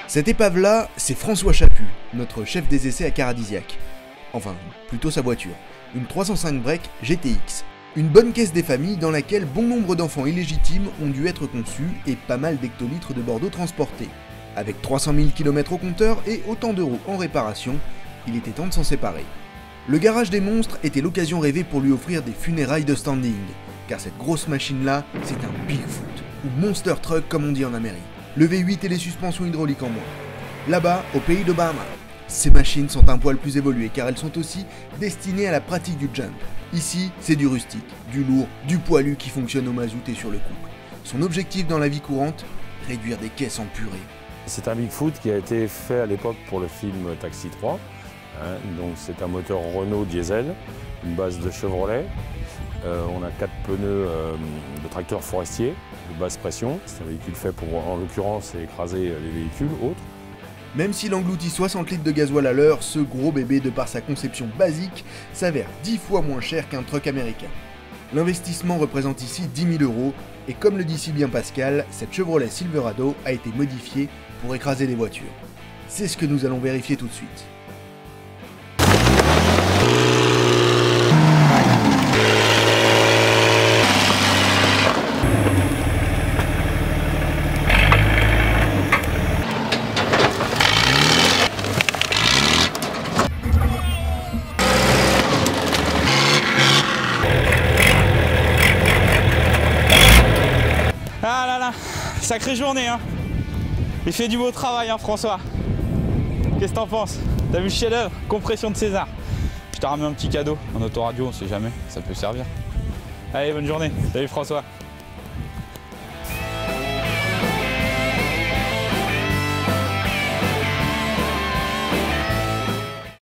Cette épave-là, c'est François Chaput, notre chef des essais à Caradisiac. Enfin, plutôt sa voiture, une 305 break GTX. Une bonne caisse des familles dans laquelle bon nombre d'enfants illégitimes ont dû être conçus et pas mal d'hectolitres de Bordeaux transportés. Avec 300 000 km au compteur et autant d'euros en réparation, il était temps de s'en séparer. Le garage des monstres était l'occasion rêvée pour lui offrir des funérailles de standing, car cette grosse machine-là, c'est un Bigfoot, ou Monster Truck comme on dit en Amérique. Le V8 et les suspensions hydrauliques en moins. Là-bas, au pays de Bahama, ces machines sont un poil plus évoluées car elles sont aussi destinées à la pratique du jump. Ici, c'est du rustique, du lourd, du poilu qui fonctionne au mazout et sur le couple. Son objectif dans la vie courante, réduire des caisses en purée. C'est un Bigfoot qui a été fait à l'époque pour le film Taxi 3. Donc c'est un moteur Renault diesel, une base de Chevrolet. On a 4 pneus de tracteur forestier de basse pression. C'est un véhicule fait pour, en l'occurrence, écraser les véhicules autres. Même s'il engloutit 60 litres de gasoil à l'heure, ce gros bébé, de par sa conception basique, s'avère 10 fois moins cher qu'un truck américain. L'investissement représente ici 10 000 €, et comme le dit si bien Pascal, cette Chevrolet Silverado a été modifiée pour écraser des voitures. C'est ce que nous allons vérifier tout de suite. Ah là là, sacrée journée hein. Il fait du beau travail hein François. Qu'est-ce que t'en penses? T'as vu le chef-d'œuvre? Compression de César. Je t'ai ramené un petit cadeau, un autoradio, on sait jamais, ça peut servir. Allez, bonne journée. Salut François.